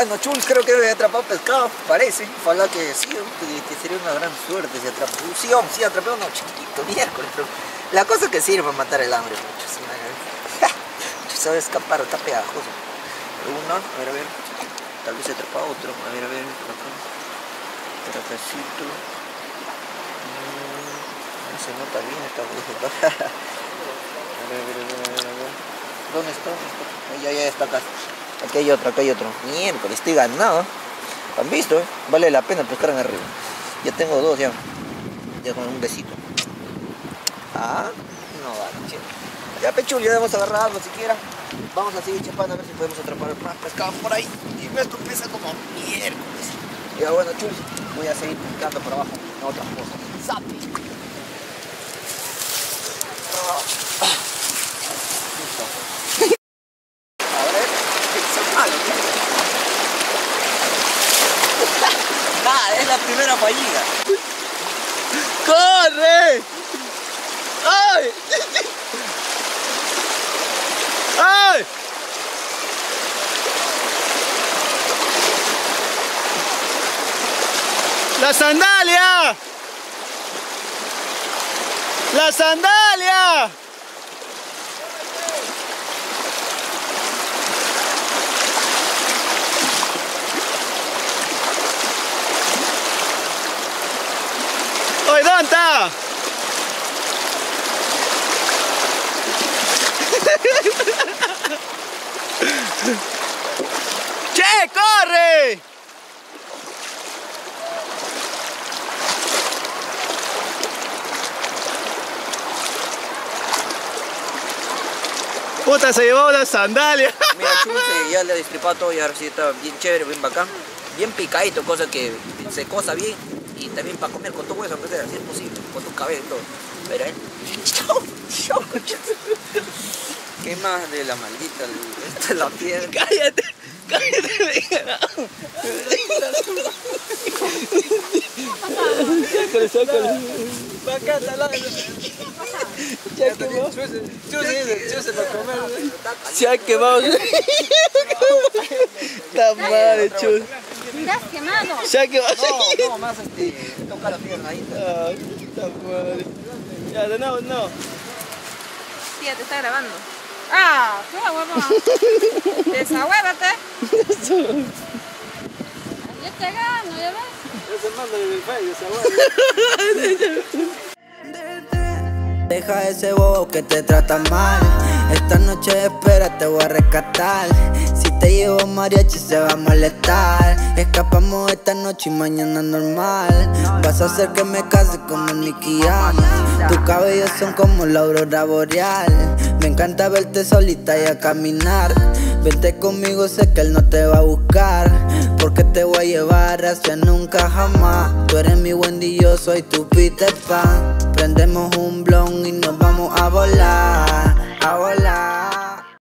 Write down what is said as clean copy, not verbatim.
bueno, Chuls, creo que he atrapado pescado, parece. Ojalá que sí, que sería una gran suerte si atrapó. Sí, atrapé uno chiquito, miércoles, pero la cosa que sirve para matar el hambre, mucho. Sí, se va a escapar, está pegajoso. Uno, a ver, tal vez se atrapa otro, a ver, por acá. Por acácito. No se nota bien esta cosa. A ver. ¿Dónde está? Ya está acá. Aquí hay otro. Miércoles, estoy ganado. ¿Han visto? Vale la pena pescar en arriba. Ya tengo dos ya. Ya con un besito. No vale, chido. Ya Pechul, ya vamos a agarrar algo siquiera. Vamos a seguir chapando a ver si podemos atrapar más pescado por ahí. Y esto pesa como miércoles. Ya bueno, Chul, voy a seguir pescando por abajo en otras cosas. ¡Sapi! Es la primera fallida. ¡Corre! ¡Ay! ¡Ay! ¡La sandalia! ¡La sandalia! ¡Oye, ¿dónde está? ¡Che, corre! Puta, se llevó la sandalia. Mira, Chul, ya le he destripado todo y ahora sí está bien chévere, bien bacán. Bien picadito, cosa que se cosa bien. Y también para comer con tu hueso, aunque sea, si es posible, con tu cabeza y todo. Pero chau. ¿Qué más de la maldita? Esta es la piedra. Cállate. Sácale. Pa' acá, talado. Ya quemó. Chuse para comer. Se ha quemado. Está madre, Chus. ¿Te has quemado? Se ha quemado. No, más toca la pierna ahí. Está madre. Ya, de nuevo, no. Sí, ya te está grabando. ¡Qué huevón! ¡Desahuévate! Ya te gano, ¿ya ves? Es el mando del wifi, desahuévate. Deja ese bobo que te trata mal. Esta noche espera, te voy a rescatar. Si te llevo mariachi se va a molestar. Escapamos esta noche y mañana normal. Vas a hacer que me case como Nicky Jam. Tus cabellos son como la aurora boreal. Me encanta verte solita y a caminar. Vente conmigo, sé que él no te va a buscar. Porque te voy a llevar hacia nunca jamás. Tú eres mi Wendy, yo soy tu Peter Pan. Prendemos un blon y nos vamos a volar, a volar.